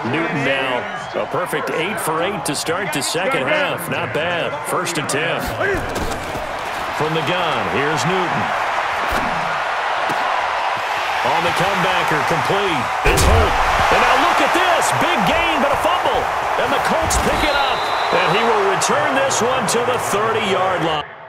Newton now a perfect 8 for 8 to start the second half. Not bad. 1st and 10. From the gun, here's Newton. On the comebacker, complete. It's Holt. And now look at this. Big gain, but a fumble. And the Colts pick it up. And he will return this one to the 30-yard line.